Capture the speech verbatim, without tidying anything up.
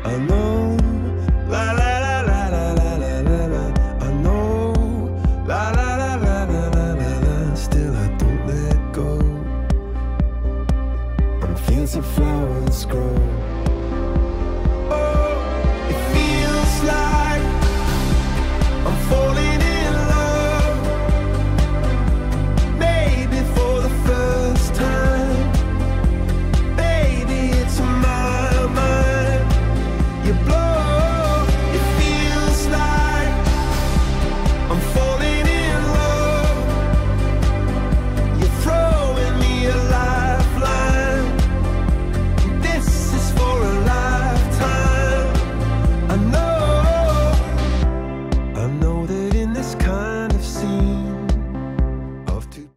I know, la la la la la la la la la. I know, la la la la la la la la. Still I don't let go. And fields of flowers grow.